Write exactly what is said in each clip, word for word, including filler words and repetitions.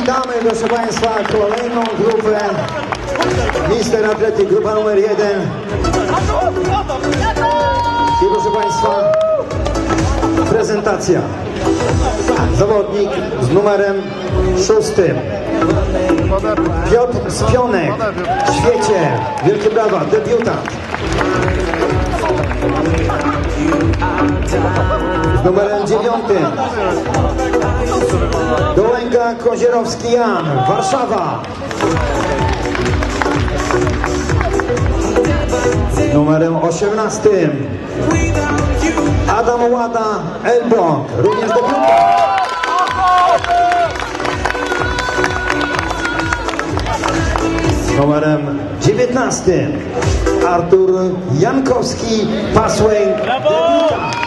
witamy, proszę Państwa, kolejną grupę Mister Athletic, grupa numer jeden. I proszę Państwa, prezentacja. Zawodnik z numerem szóstym. Piotr Spionek, w świecie. Wielkie brawa, debiutant. Z numerem dziewiątym. Dołęga Kozierowski Jan, Warszawa. Z numerem osiemnastym. Adam Łada, Elbląg, również debiutant. Z numerem dziewiętnastym. Artur Jankowski, Passway, debiutant.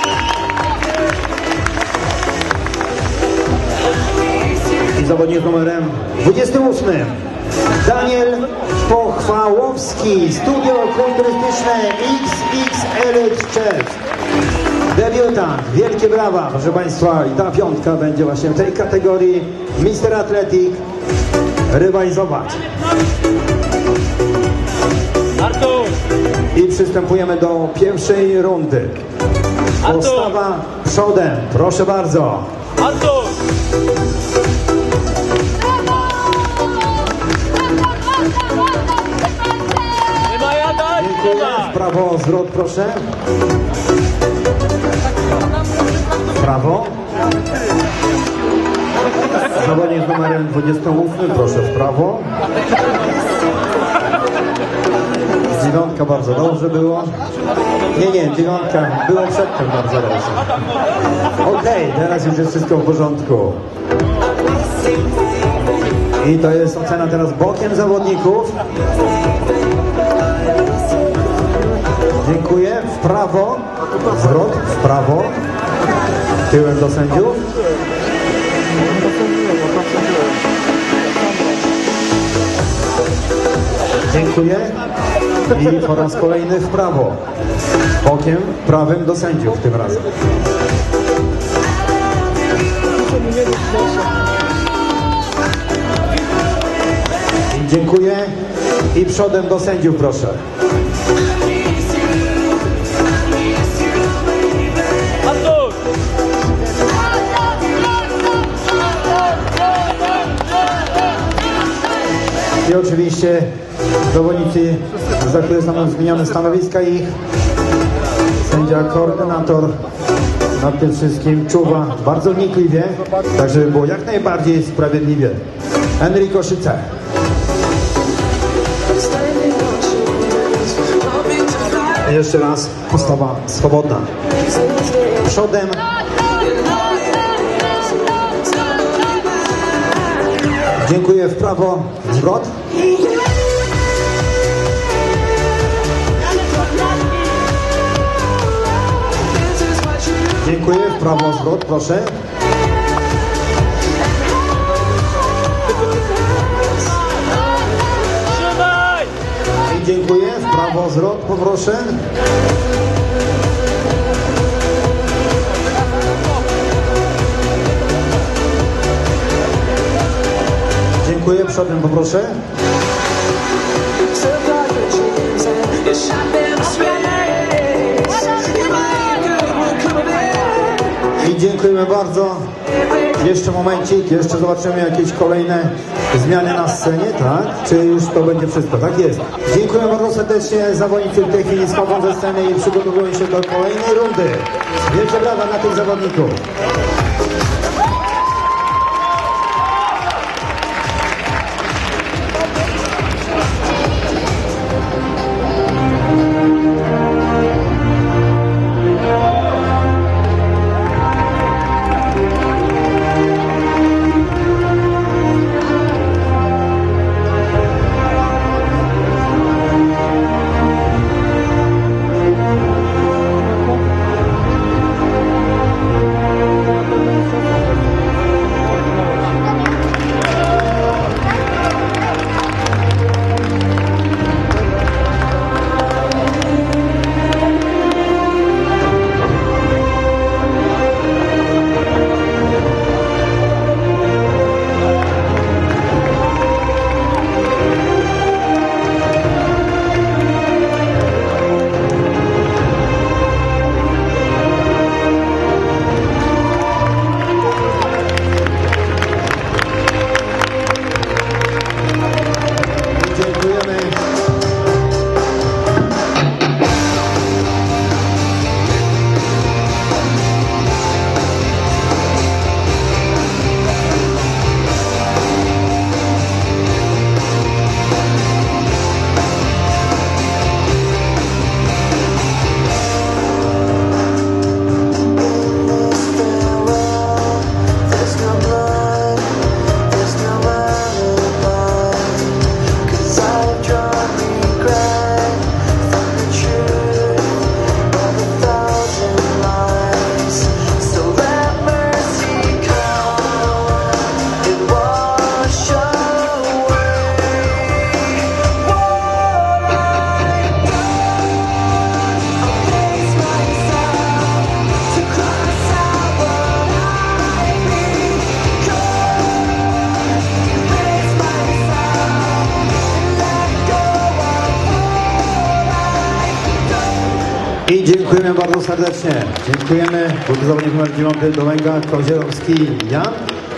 I zawodnik z numerem dwudziestym ósmym. Daniel Pochwałowski, Studio Kulturystyczne X X L Chess. Debiutant, wielkie brawa, proszę Państwa, i ta piątka będzie właśnie w tej kategorii Mister Athletic rywalizować. I przystępujemy do pierwszej rundy. Postawa przodem, proszę bardzo. Dziękuję. W prawo, zwrot proszę. W prawo. Zawodnik z numerem dwudziestym ósmym, proszę w prawo. Dziewiątka bardzo dobrze było. Nie, nie, dziewiątka było przedtem bardzo dobrze. Okej, okay, teraz już jest wszystko w porządku. I to jest ocena teraz bokiem zawodników. Dziękuję. W prawo. Zwrot. W prawo. Tyłem do sędziów. Dziękuję. I po raz kolejny w prawo. Bokiem prawym do sędziów tym razem. I dziękuję. I przodem do sędziów proszę. I oczywiście zawodnicy, za które są zmienione stanowiska ich. Sędzia koordynator nad tym wszystkim czuwa bardzo wnikliwie, tak żeby było jak najbardziej sprawiedliwie. Enrico Szyce. Jeszcze raz postawa swobodna. Przodem. Dziękuję. W prawo. Zwrot. Dziękuję. W prawo. Zwrot. Proszę. I dziękuję. W prawo. Zwrot. Poproszę. Dziękuję. Przodem poproszę. I dziękujemy bardzo. Jeszcze momencik, jeszcze zobaczymy jakieś kolejne zmiany na scenie, tak? Czy już to będzie wszystko? Tak jest. Dziękuję bardzo serdecznie. Zawodnicy w tej chwili schodzą ze sceny i przygotowują się do kolejnej rundy. Wielkie brawa dla tych zawodników. I dziękujemy bardzo serdecznie. Dziękujemy. Był to zawodnik numer dziewiąty Dołęga Kozielowski Jan.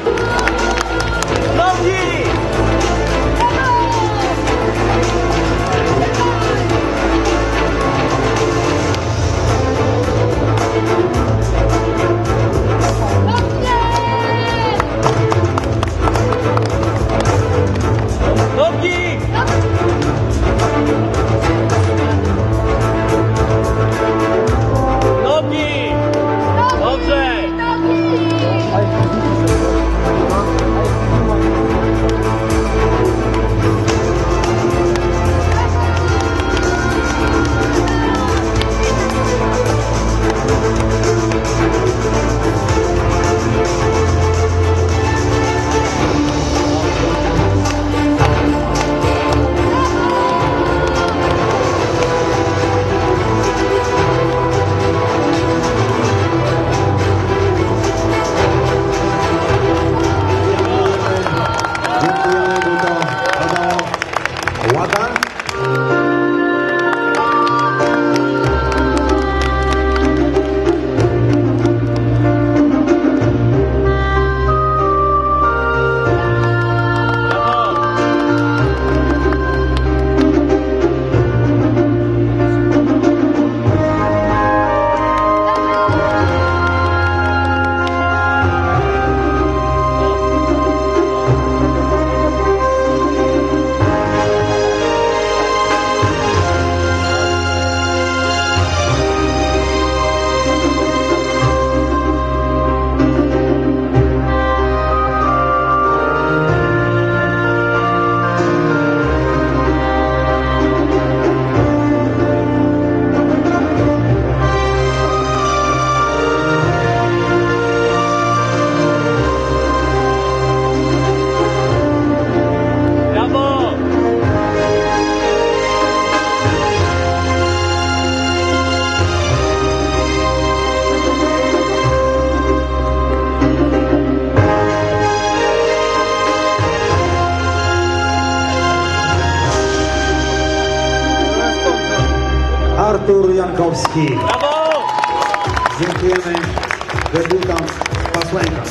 Artur Jankowski. Brawo! Dziękujemy. Debiutant Pasłęka.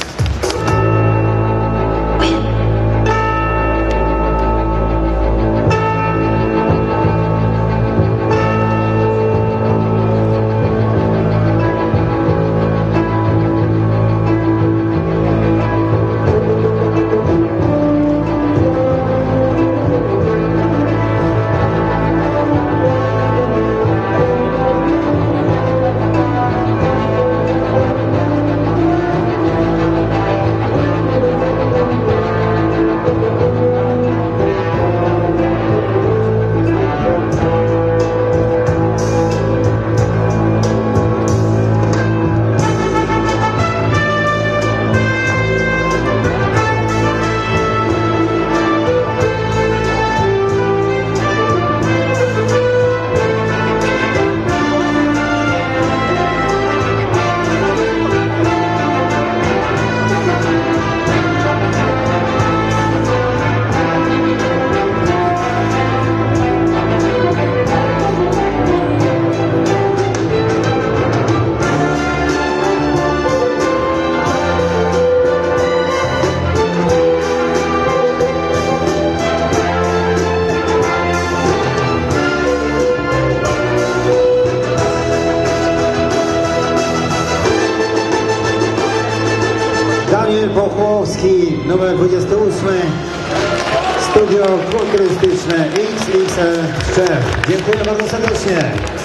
Daniel Pochłowski, numer dwudziesty ósmy, studio kulturystyczne X X L z Czech. Dziękuję bardzo serdecznie.